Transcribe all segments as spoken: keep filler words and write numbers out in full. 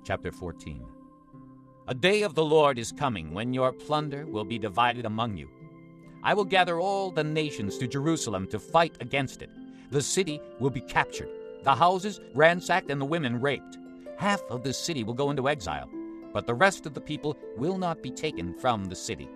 Chapter fourteen. A day of the Lord is coming when your plunder will be divided among you. I will gather all the nations to Jerusalem to fight against it. The city will be captured, the houses ransacked, and the women raped. Half of the city will go into exile, but the rest of the people will not be taken from the city.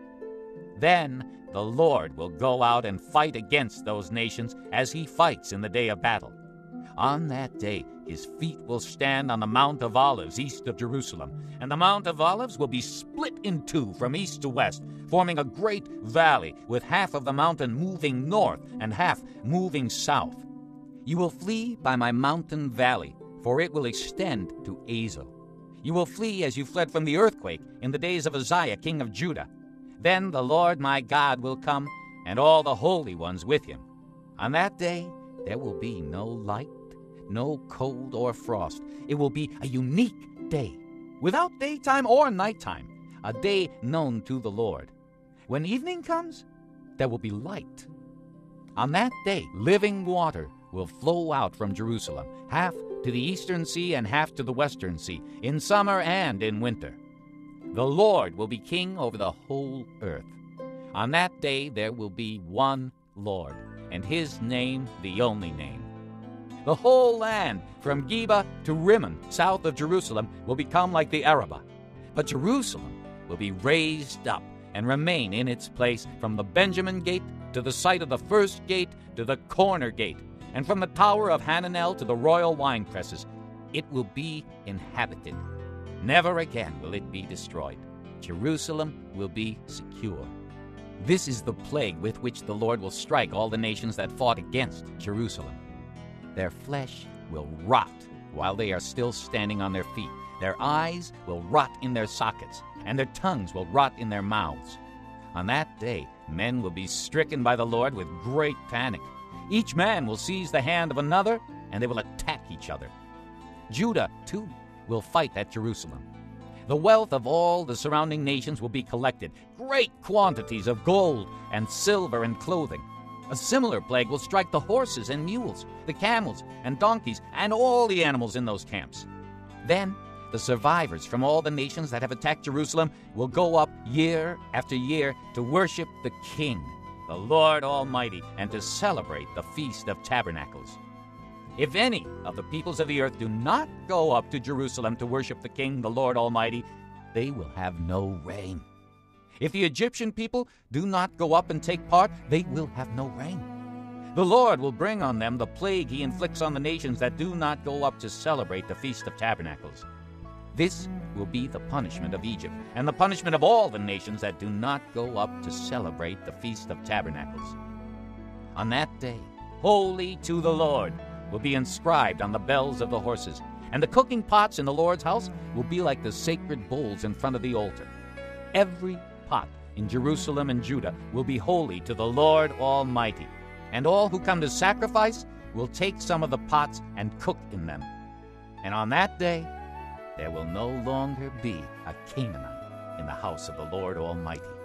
Then the Lord will go out and fight against those nations as he fights in the day of battle. On that day, his feet will stand on the Mount of Olives east of Jerusalem, and the Mount of Olives will be split in two from east to west, forming a great valley, with half of the mountain moving north and half moving south. You will flee by my mountain valley, for it will extend to Azel. You will flee as you fled from the earthquake in the days of Uzziah, king of Judah. Then the Lord my God will come, and all the holy ones with him. On that day there will be no light, no cold or frost. It will be a unique day, without daytime or nighttime, a day known to the Lord. When evening comes, there will be light. On that day, living water will flow out from Jerusalem, half to the eastern sea and half to the western sea, in summer and in winter. The Lord will be king over the whole earth. On that day there will be one Lord, and his name the only name. The whole land, from Geba to Rimmon, south of Jerusalem, will become like the Arabah. But Jerusalem will be raised up and remain in its place, from the Benjamin gate to the site of the first gate to the corner gate, and from the tower of Hananel to the royal wine presses. It will be inhabited. Never again will it be destroyed. Jerusalem will be secure. This is the plague with which the Lord will strike all the nations that fought against Jerusalem. Their flesh will rot while they are still standing on their feet. Their eyes will rot in their sockets, and their tongues will rot in their mouths. On that day, men will be stricken by the Lord with great panic. Each man will seize the hand of another, and they will attack each other. Judah, too, will fight at Jerusalem. The wealth of all the surrounding nations will be collected, great quantities of gold and silver and clothing. A similar plague will strike the horses and mules, the camels and donkeys, and all the animals in those camps. Then the survivors from all the nations that have attacked Jerusalem will go up year after year to worship the King, the Lord Almighty, and to celebrate the Feast of Tabernacles. If any of the peoples of the earth do not go up to Jerusalem to worship the King, the Lord Almighty, they will have no rain. If the Egyptian people do not go up and take part, they will have no rain. The Lord will bring on them the plague he inflicts on the nations that do not go up to celebrate the Feast of Tabernacles. This will be the punishment of Egypt, and the punishment of all the nations that do not go up to celebrate the Feast of Tabernacles. On that day, holy to the Lord will be inscribed on the bells of the horses, and the cooking pots in the Lord's house will be like the sacred bowls in front of the altar. Every pot in Jerusalem and Judah will be holy to the Lord Almighty, and all who come to sacrifice will take some of the pots and cook in them. And on that day there will no longer be a Canaanite in the house of the Lord Almighty.